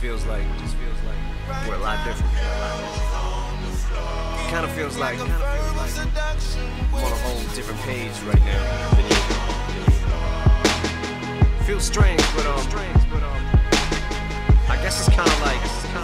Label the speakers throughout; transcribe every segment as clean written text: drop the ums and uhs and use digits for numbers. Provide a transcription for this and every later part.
Speaker 1: feels like we're a lot different. It kind of feels like I'm on a whole different page right now than you. Feels strange, but I guess it's kind of like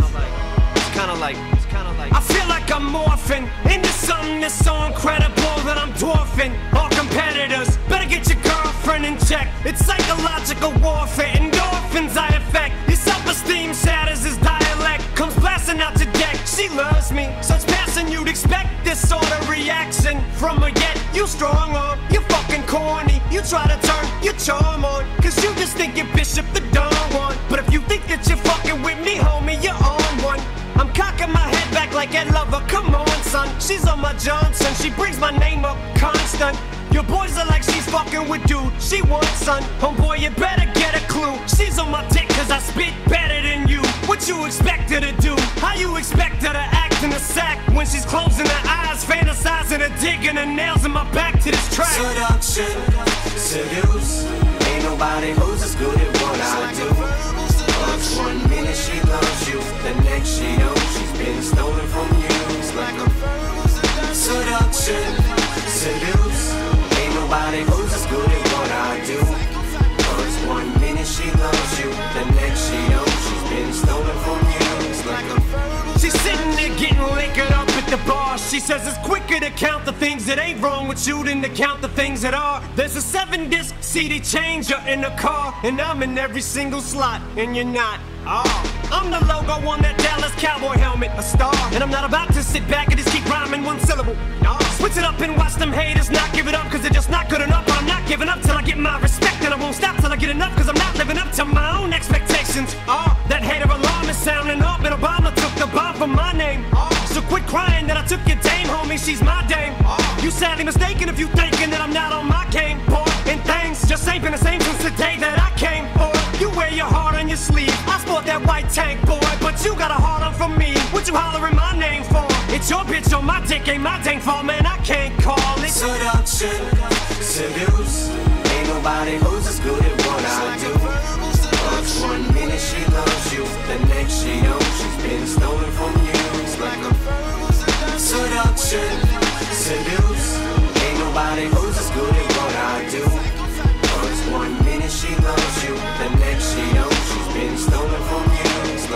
Speaker 1: I feel like I'm morphing into something that's so incredible that I'm dwarfing all competitors. Better get your girlfriend in check. It's psychological warfare, endorphins I affect. Your self-esteem shatters as dialect comes blasting out to deck. She loves me, such passion you'd expect this sort of reaction from her. Yet you strong on, you fucking corny. You try to turn your charm on, cause you just think you're Bishop the Don Juan. But if you think that you're fucking with me, homie, you're on one. I'm cocking my head back like Ed Lover, come on son. She's on my Johnson, she brings my name up constant. Your boys are like she's fucking with dude, she wants son. Homeboy, you better get a clue. She's on my dick cause I spit better than you. What you expect her to do? How you expect her to act in a sack when she's closing her eyes, fantasizing her digging her nails in my back to this track?
Speaker 2: Seduction, seduce. Ain't nobody who's as good at what I do. Cause 1 minute she loves you, the next she don't. She's been stolen from you. It's like a seduction, seduce. Ain't nobody who's as good at what I do. Cause 1 minute she loves you, the next she don't. She's been stolen from you. It's like a
Speaker 1: she's sitting there getting liquored up at the bar. She says it's quicker to count the things that ain't wrong with you than to count the things that are. There's a 7-disc CD changer in the car, and I'm in every single slot, and you're not. Oh, I'm the logo on that Dallas Cowboy helmet, a star. And I'm not about to sit back and just keep rhyming one syllable. Switch it up and watch them haters not give it up, cause they're just not good enough. But I'm not giving up till I get my respect, and I won't stop till I get enough, cause I'm not living up to my own expectations. That hater alarm is sounding up, and Obama took the bomb from my name. So quit crying that I took your dame, homie, she's my dame. You sadly mistaken if you thinking that I'm not on my game, boy. And things just ain't been the same since the day that I came, boy. You wear your heart on your sleeve, I sport that white tank, boy. But you got a heart on from me, what you hollering my name for? It's your bitch on my dick, ain't my dang fault, man, I can't call it
Speaker 2: seduction, seduce. Ain't nobody who's as good at what I do. Cause 1 minute she loves you, the next she don't. She's been stolen from you. It's like a seduction, seduce. Ain't nobody who's as good at what I do. Cause 1 minute she loves you, the next she don't. She's been stolen from you.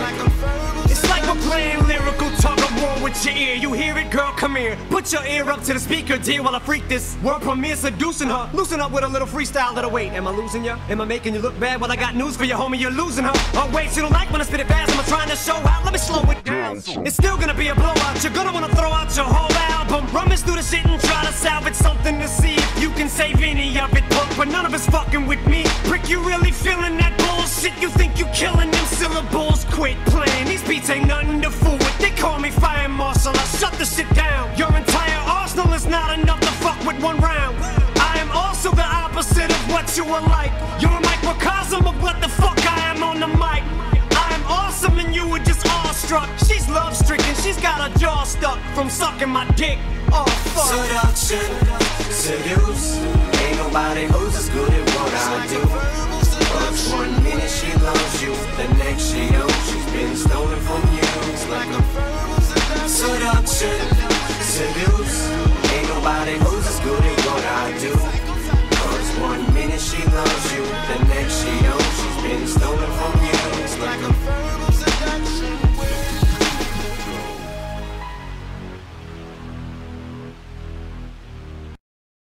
Speaker 1: It's like we're playing lyrical tug of war with your ear. You hear it, girl, come here. Put your ear up to the speaker, dear, while I freak this world premiere seducing her. Loosen up with a little freestyle that'll wait. Am I losing ya? Am I making you look bad? Well, I got news for you, homie, you're losing her. Oh wait, you don't like when I spit it fast? Am I trying to show out? Let me slow it down. It's still gonna be a blowout. You're gonna wanna throw out your whole album. Rummage through the shit and try to salvage something to see if you can save any of it, punk. But none of it's fucking with me. Prick, you really feeling that bullshit? You think you killing them syllables? Quit playing, these beats ain't nothing to fool with. They call me fire marshal, I shut the shit down. Your entire arsenal is not enough to fuck with one round. I am also the opposite of what you are like. You're a microcosm of what the fuck I am on the mic. I am awesome and you were just awestruck. She's love-stricken, she's got her jaw stuck from sucking my dick. Oh fuck.
Speaker 2: Seduction, seduce. Ain't nobody who's as good at what I do. Cause 1 minute she loves you, the next she don't. She's been stolen from you. It's like a seduction, seduce.